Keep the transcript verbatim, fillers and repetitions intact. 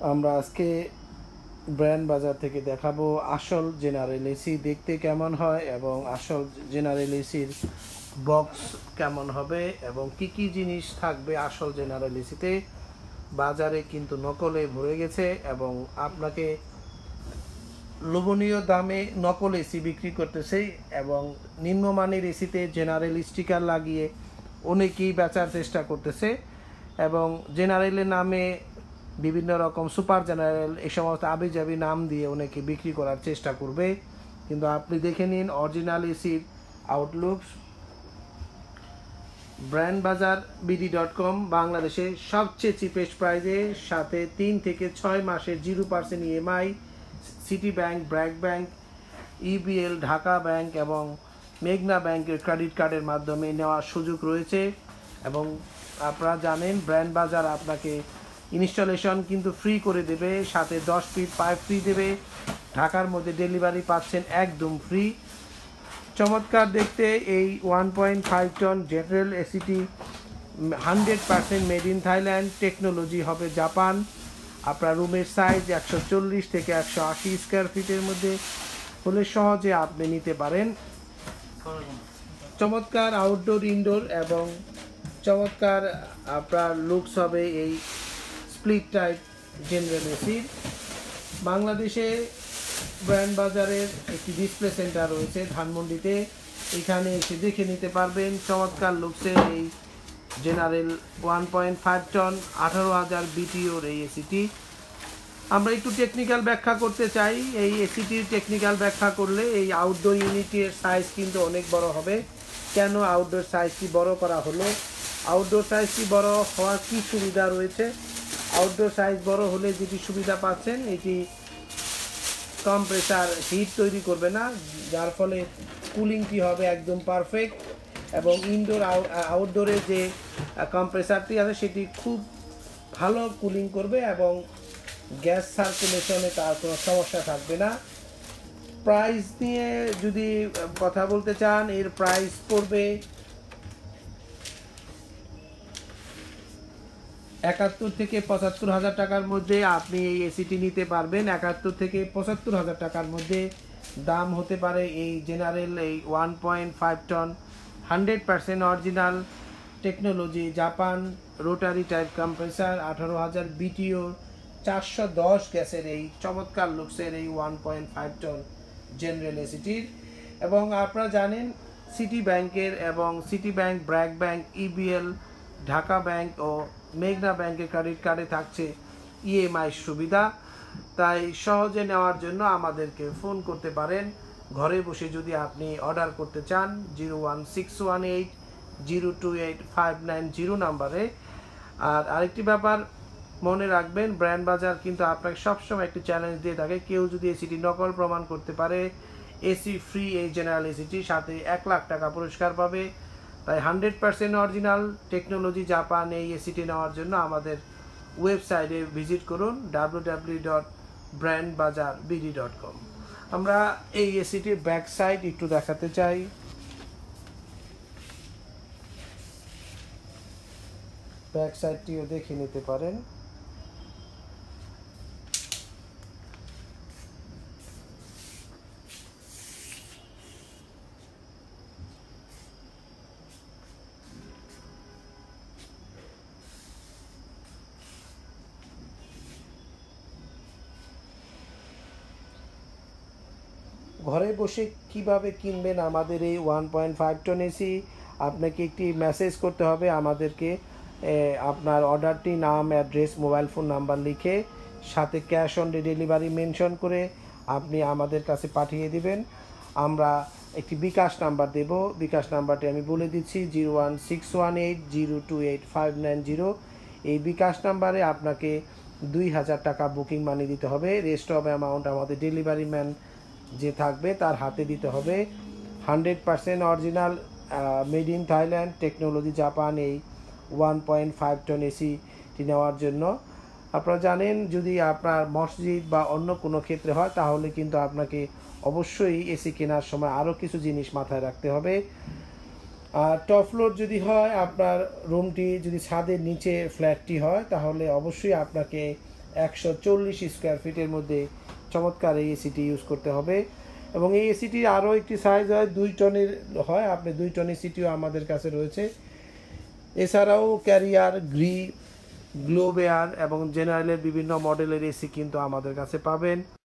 আমরা আজকে ব্র্যান্ড বাজার থেকে দেখাবো আসল জেনারেল এসি দেখতে কেমন হয় এবং আসল জেনারেল এসির বক্স কেমন হবে এবং কি কি জিনিস থাকবে আসল জেনারেল এসিতে। বাজারে কিন্তু নকলে ভরে গেছে এবং আপনাকে লোভনীয় দামে নকল এসি বিক্রি করতেছে এবং নিম্নমানের এসিতে জেনারেল স্টিকার লাগিয়ে অনেকেই বেচার চেষ্টা করতেছে এবং জেনারেলের নামে বিভিন্ন রকম সুপার জেনারেল এই সমস্ত আবিজাবি নাম দিয়ে অনেকে বিক্রি করার চেষ্টা করবে, কিন্তু আপনি দেখে নিন অরিজিনাল এসির outlooks. Brand Bazaar BD dot com বাংলাদেশের সবচেয়ে চিপেস্ট প্রাইজে, সাথে তিন থেকে ছয় মাসের zero percent EMI, City Bank, BRAC Bank, EBL, Dhaka Bank এবং মেঘনা ব্যাংকের ক্রেডিট কার্ডের মাধ্যমে নেওয়ার সুযোগ রয়েছে। এবং আপনারা জানেন ব্র্যান্ড বাজার আপনাকে ইনস্টলেশন কিন্তু ফ্রি করে দেবে, সাথে দশ ফিট পাইপ ফ্রি দেবে, ঢাকার মধ্যে ডেলিভারি পাচ্ছেন একদম ফ্রি। চমৎকার দেখতে এই one point five ton General এসিটি hundred percent made in Thailand, technology হবে জাপান। আপনার রুমের সাইজ একশো চল্লিশ থেকে একশো আশি স্কোয়ার ফিটের মধ্যে হলে সহজে আপনি নিতে পারেন। চমৎকার আউটডোর ইনডোর এবং চমৎকার আপনার লুকস হবে এই স্প্লিট টাইপ জেনারেল এসির। বাংলাদেশে ব্র্যান্ড বাজারের একটি ডিসপ্লে সেন্টার রয়েছে ধানমন্ডিতে, এখানে এসে দেখে নিতে পারবেন চমৎকার লুকসের এই General one point five ton আঠারো হাজার বিটিওর এই এসিটি। আমরা একটু টেকনিক্যাল ব্যাখ্যা করতে চাই। এই এসিটির টেকনিক্যাল ব্যাখ্যা করলে এই আউটডোর ইউনিটের সাইজ কিন্তু অনেক বড় হবে। কেন আউটডোর সাইজটি বড় করা হলো? আউটডোর সাইজটি বড় হওয়ার কী সুবিধা রয়েছে? আউটডোর সাইজ বড় হলে যেটি সুবিধা পাচ্ছেন, এটি কম্প্রেসার হিট তৈরি করবে না, যার ফলে কুলিংটি হবে একদম পারফেক্ট এবং ইনডোর আউটডোরে যে কম্প্রেসারটি আছে সেটি খুব ভালো কুলিং করবে এবং গ্যাস সার্কুলেশনে তার কোনো সমস্যা থাকবে না। প্রাইস নিয়ে যদি কথা বলতে চান, এর প্রাইস পড়বে একাত্তর থেকে পঁচাত্তর হাজার টাকার মধ্যে আপনি এই এসিটি নিতে পারবেন। একাত্তর থেকে পঁচাত্তর হাজার টাকার মধ্যে দাম হতে পারে এই জেনারেল এই one point five ton hundred percent original technology Japan rotary type compressor আঠারো হাজার বিটিও চারশো দশ গ্যাসের এই চমৎকার লুকসের এই one point five ton General এসিটির। এবং আপনারা জানেন সিটি ব্যাংকের এবং City Bank, BRAC Bank, EBL, Dhaka Bank ও মেঘনা ব্যাংকের ক্রেডিট কার্ডে থাকছে ইএমআই সুবিধা। তাই সহজে নেওয়ার জন্য আমাদেরকে ফোন করতে পারেন। ঘরে বসে যদি আপনি অর্ডার করতে চান zero one six one eight zero two eight five nine zero নাম্বারে। আর আরেকটি ব্যাপার মনে রাখবেন, ব্র্যান্ড বাজার কিন্তু আপনাকে সবসময় একটি চ্যালেঞ্জ দিয়ে থাকে। কেউ যদি এসিটি নকল প্রমাণ করতে পারে, এসি ফ্রি এই জেনারেল এসিটি সাথে এক লাখ টাকা পুরস্কার পাবে। তাই hundred percent original technology Japan এই এসিটি নেওয়ার জন্য আমাদের ওয়েবসাইটে ভিজিট করুন W W W dot brand Bazaar BD dot com. আমরা এই এসিটির ব্যাক সাইড একটু দেখাতে চাই। ব্যাক সাইডটিও দেখে নিতে পারেন। ঘরে বসে কিভাবে কিনবেন আমাদের এই one point five ton AC? আপনাকে একটি মেসেজ করতে হবে আমাদেরকে, আপনার অর্ডারটি, নাম, অ্যাড্রেস, মোবাইল ফোন নাম্বার লিখে সাথে ক্যাশ অন ডেলিভারি মেনশন করে আপনি আমাদের কাছে পাঠিয়ে দিবেন। আমরা একটি বিকাশ নাম্বার দেব, বিকাশ নাম্বারটি আমি বলে দিচ্ছি zero one six one eight zero two eight five nine zero. এই বিকাশ নাম্বারে আপনাকে দুই হাজার টাকা বুকিং মানি দিতে হবে। রেস্ট অফ অ্যামাউন্ট আমাদের ডেলিভারি ম্যান যে থাকবে তার হাতে দিতে হবে। Hundred percent original made in Thailand technology Japan এই ওয়ান পয়েন্ট ফাইভ টন এসিটি নেওয়ার জন্য। আপনারা জানেন যদি আপনার মসজিদ বা অন্য কোনো ক্ষেত্রে হয় তাহলে কিন্তু আপনাকে অবশ্যই এসি কেনার সময় আরও কিছু জিনিস মাথায় রাখতে হবে। আর টপ ফ্লোর যদি হয়, আপনার রুমটি যদি ছাদের নিচে ফ্ল্যাটটি হয় তাহলে অবশ্যই আপনাকে একশো চল্লিশ স্কোয়ার ফিটের মধ্যে চমৎকার এই এসিটি ইউজ করতে হবে। এবং এই এসিটির আরও একটি সাইজ হয় দুই টনের হয়, আপনি দুই টন এসিটিও আমাদের কাছে রয়েছে। এছাড়াও ক্যারিয়ার, গ্রি, গ্লোবেয়ার এবং জেনারেলের বিভিন্ন মডেলের এসি কিন্তু আমাদের কাছে পাবেন।